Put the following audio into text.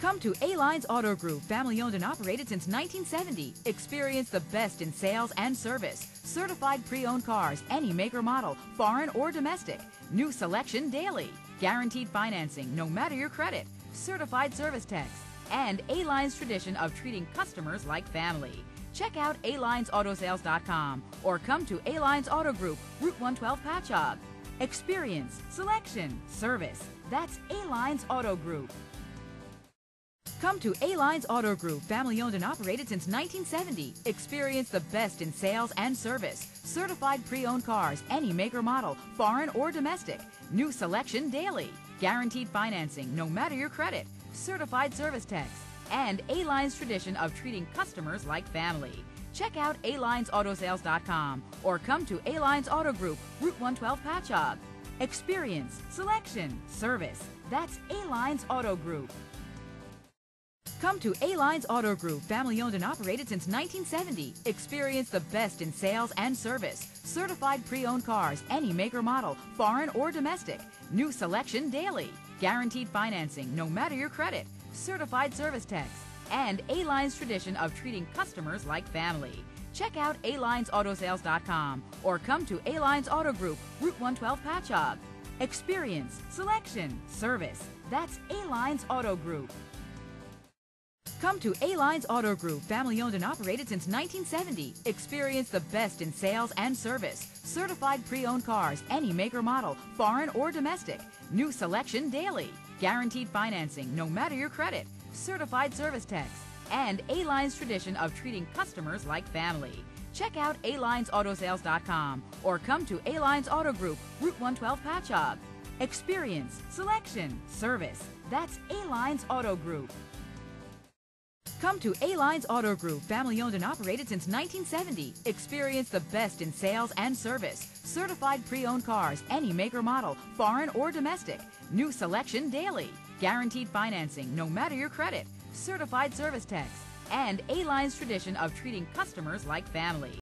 Come to A-Lines Auto Group, family owned and operated since 1970. Experience the best in sales and service. Certified pre-owned cars, any make or model, foreign or domestic. New selection daily. Guaranteed financing, no matter your credit. Certified service techs. And A-Line's tradition of treating customers like family. Check out alinesautosales.com or come to A-Lines Auto Group, Route 112 Patchogue. Experience, selection, service. That's A-Lines Auto Group. Come to A-Lines Auto Group, family owned and operated since 1970. Experience the best in sales and service. Certified pre-owned cars, any make or model, foreign or domestic. New selection daily. Guaranteed financing, no matter your credit. Certified service techs. And A-Line's tradition of treating customers like family. Check out alinesautosales.com or come to A-Lines Auto Group, Route 112 Patchogue. Experience, selection, service. That's A-Lines Auto Group. Come to A-Lines Auto Group, family owned and operated since 1970. Experience the best in sales and service. Certified pre-owned cars, any make or model, foreign or domestic. New selection daily. Guaranteed financing, no matter your credit. Certified service techs. And A-Line's tradition of treating customers like family. Check out alinesautosales.com or come to A-Lines Auto Group, Route 112 Patchogue. Experience, selection, service. That's A-Lines Auto Group. Come to A-Lines Auto Group, family owned and operated since 1970. Experience the best in sales and service. Certified pre-owned cars, any make or model, foreign or domestic. New selection daily. Guaranteed financing, no matter your credit. Certified service techs. And A-Line's tradition of treating customers like family. Check out alinesautosales.com or come to A-Lines Auto Group, Route 112 Patchogue. Experience, selection, service. That's A-Lines Auto Group. Come to A-Lines Auto Group, family owned and operated since 1970. Experience the best in sales and service. Certified pre-owned cars, any make or model, foreign or domestic. New selection daily. Guaranteed financing, no matter your credit. Certified service techs. And A-Line's tradition of treating customers like family.